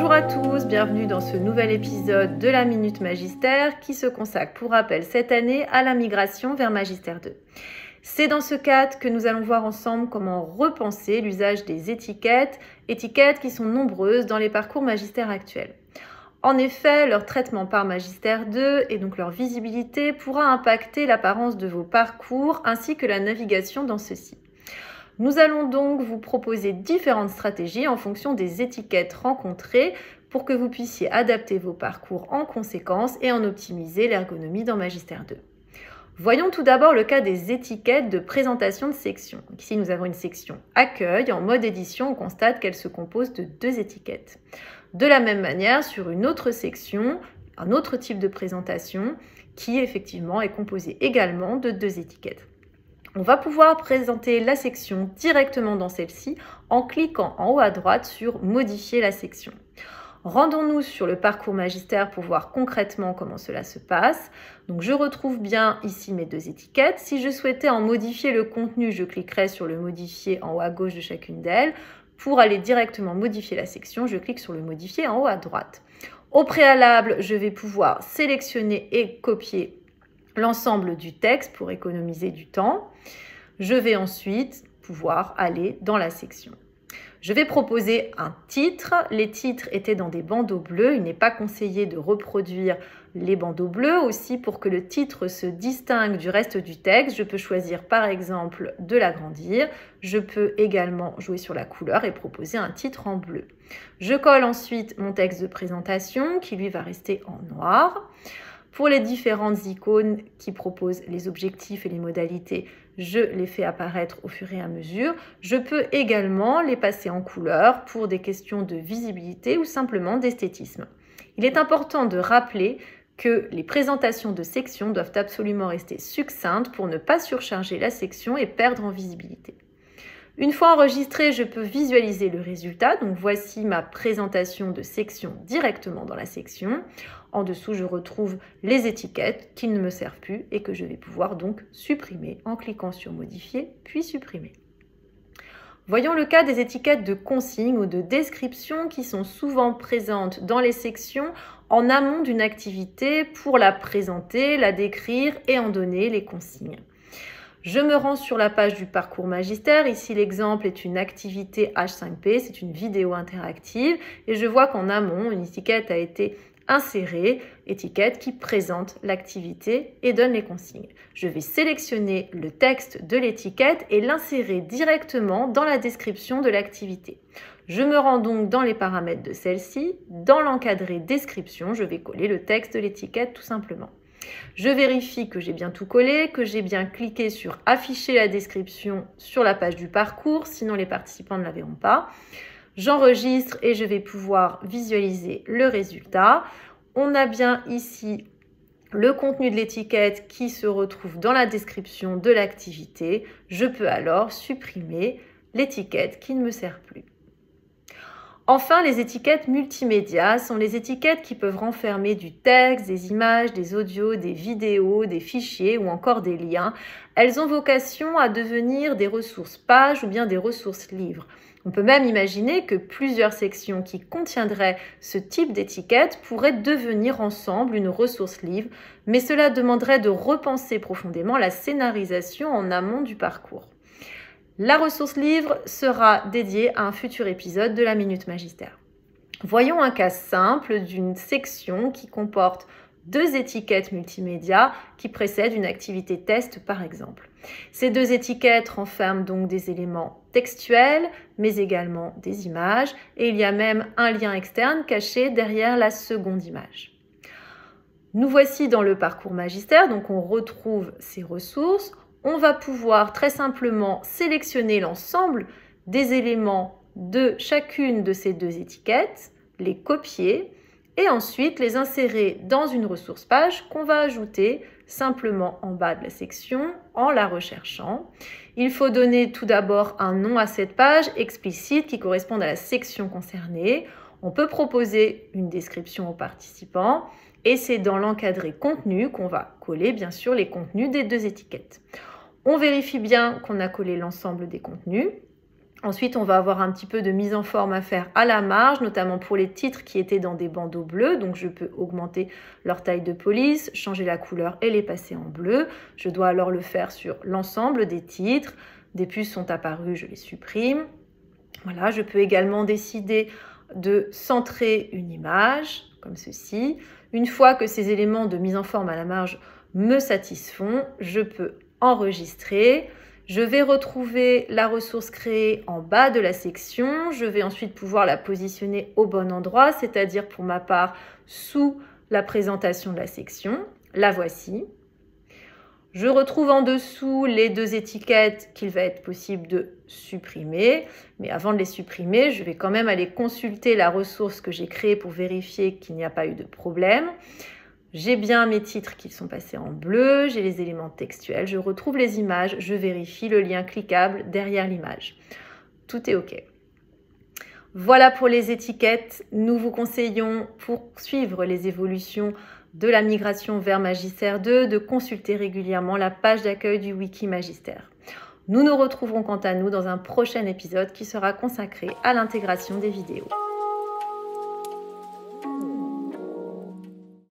Bonjour à tous, bienvenue dans ce nouvel épisode de la Minute Magistère qui se consacre pour rappel cette année à la migration vers Magistère 2. C'est dans ce cadre que nous allons voir ensemble comment repenser l'usage des étiquettes qui sont nombreuses dans les parcours magistères actuels. En effet, leur traitement par Magistère 2 et donc leur visibilité pourra impacter l'apparence de vos parcours ainsi que la navigation dans ceux-ci. Nous allons donc vous proposer différentes stratégies en fonction des étiquettes rencontrées pour que vous puissiez adapter vos parcours en conséquence et en optimiser l'ergonomie dans Magistère 2. Voyons tout d'abord le cas des étiquettes de présentation de section. Ici, nous avons une section accueil. En mode édition, on constate qu'elle se compose de 2 étiquettes. De la même manière, sur une autre section, un autre type de présentation qui effectivement est composé également de 2 étiquettes. On va pouvoir présenter la section directement dans celle-ci en cliquant en haut à droite sur « Modifier la section ». Rendons-nous sur le parcours magistère pour voir concrètement comment cela se passe. Donc, je retrouve bien ici mes 2 étiquettes. Si je souhaitais en modifier le contenu, je cliquerai sur le « Modifier » en haut à gauche de chacune d'elles. Pour aller directement modifier la section, je clique sur le « Modifier » en haut à droite. Au préalable, je vais pouvoir sélectionner et copier l'ensemble du texte pour économiser du temps. Je vais ensuite pouvoir aller dans la section. Je vais proposer un titre. Les titres étaient dans des bandeaux bleus. Il n'est pas conseillé de reproduire les bandeaux bleus. Aussi, pour que le titre se distingue du reste du texte, je peux choisir par exemple de l'agrandir. Je peux également jouer sur la couleur et proposer un titre en bleu. Je colle ensuite mon texte de présentation qui lui va rester en noir. Pour les différentes icônes qui proposent les objectifs et les modalités, je les fais apparaître au fur et à mesure. Je peux également les passer en couleur pour des questions de visibilité ou simplement d'esthétisme. Il est important de rappeler que les présentations de sections doivent absolument rester succinctes pour ne pas surcharger la section et perdre en visibilité. Une fois enregistré, je peux visualiser le résultat. Donc voici ma présentation de section directement dans la section. En dessous, je retrouve les étiquettes qui ne me servent plus et que je vais pouvoir donc supprimer en cliquant sur Modifier, puis Supprimer. Voyons le cas des étiquettes de consignes ou de description qui sont souvent présentes dans les sections en amont d'une activité pour la présenter, la décrire et en donner les consignes. Je me rends sur la page du parcours magistère. Ici, l'exemple est une activité H5P, c'est une vidéo interactive. Et je vois qu'en amont, une étiquette a été insérée, étiquette qui présente l'activité et donne les consignes. Je vais sélectionner le texte de l'étiquette et l'insérer directement dans la description de l'activité. Je me rends donc dans les paramètres de celle-ci. Dans l'encadré description, je vais coller le texte de l'étiquette tout simplement. Je vérifie que j'ai bien tout collé, que j'ai bien cliqué sur afficher la description sur la page du parcours, sinon les participants ne la verront pas. J'enregistre et je vais pouvoir visualiser le résultat. On a bien ici le contenu de l'étiquette qui se retrouve dans la description de l'activité. Je peux alors supprimer l'étiquette qui ne me sert plus. Enfin, les étiquettes multimédia sont les étiquettes qui peuvent renfermer du texte, des images, des audios, des vidéos, des fichiers ou encore des liens. Elles ont vocation à devenir des ressources pages ou bien des ressources livres. On peut même imaginer que plusieurs sections qui contiendraient ce type d'étiquette pourraient devenir ensemble une ressource livre, mais cela demanderait de repenser profondément la scénarisation en amont du parcours. La ressource livre sera dédiée à un futur épisode de la Minute Magistère. Voyons un cas simple d'une section qui comporte 2 étiquettes multimédia qui précèdent une activité test par exemple. Ces 2 étiquettes renferment donc des éléments textuels mais également des images et il y a même un lien externe caché derrière la seconde image. Nous voici dans le parcours magistère, donc on retrouve ces ressources. On va pouvoir très simplement sélectionner l'ensemble des éléments de chacune de ces 2 étiquettes, les copier et ensuite les insérer dans une ressource page qu'on va ajouter simplement en bas de la section en la recherchant. Il faut donner tout d'abord un nom à cette page explicite qui corresponde à la section concernée. On peut proposer une description aux participants et c'est dans l'encadré contenu qu'on va coller bien sûr les contenus des 2 étiquettes. On vérifie bien qu'on a collé l'ensemble des contenus. Ensuite, on va avoir un petit peu de mise en forme à faire à la marge, notamment pour les titres qui étaient dans des bandeaux bleus. Donc, je peux augmenter leur taille de police, changer la couleur et les passer en bleu. Je dois alors le faire sur l'ensemble des titres. Des puces sont apparues, je les supprime. Voilà, je peux également décider de centrer une image, comme ceci. Une fois que ces éléments de mise en forme à la marge me satisfont, je peux enregistrer. Je vais retrouver la ressource créée en bas de la section. Je vais ensuite pouvoir la positionner au bon endroit, c'est-à-dire pour ma part sous la présentation de la section. La voici. Je retrouve en dessous les 2 étiquettes qu'il va être possible de supprimer. Mais avant de les supprimer, je vais quand même aller consulter la ressource que j'ai créée pour vérifier qu'il n'y a pas eu de problème. J'ai bien mes titres qui sont passés en bleu, j'ai les éléments textuels, je retrouve les images, je vérifie le lien cliquable derrière l'image. Tout est OK. Voilà pour les étiquettes. Nous vous conseillons, pour suivre les évolutions de la migration vers Magister 2, de consulter régulièrement la page d'accueil du Wiki Magister. Nous nous retrouverons quant à nous dans un prochain épisode qui sera consacré à l'intégration des vidéos.